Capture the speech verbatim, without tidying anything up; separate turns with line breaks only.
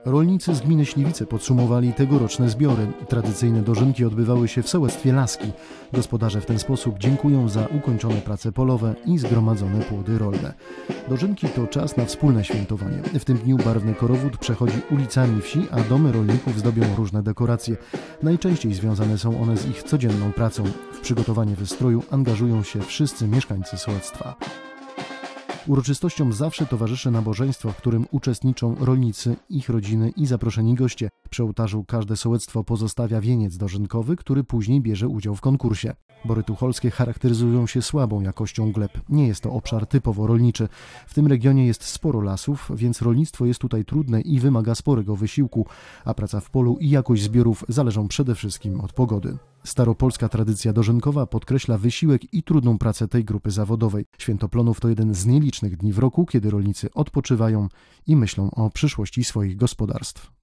Rolnicy z gminy Śliwice podsumowali tegoroczne zbiory. Tradycyjne dożynki odbywały się w sołectwie Laski. Gospodarze w ten sposób dziękują za ukończone prace polowe i zgromadzone płody rolne. Dożynki to czas na wspólne świętowanie. W tym dniu barwny korowód przechodzi ulicami wsi, a domy rolników zdobią różne dekoracje. Najczęściej związane są one z ich codzienną pracą. W przygotowanie wystroju angażują się wszyscy mieszkańcy sołectwa. Uroczystościom zawsze towarzyszy nabożeństwo, w którym uczestniczą rolnicy, ich rodziny i zaproszeni goście. Przy ołtarzu każde sołectwo pozostawia wieniec dożynkowy, który później bierze udział w konkursie. Bory tucholskie charakteryzują się słabą jakością gleb. Nie jest to obszar typowo rolniczy. W tym regionie jest sporo lasów, więc rolnictwo jest tutaj trudne i wymaga sporego wysiłku, a praca w polu i jakość zbiorów zależą przede wszystkim od pogody. Staropolska tradycja dożynkowa podkreśla wysiłek i trudną pracę tej grupy zawodowej. Święto Plonów to jeden z nielicznych dni w roku, kiedy rolnicy odpoczywają i myślą o przyszłości swoich gospodarstw.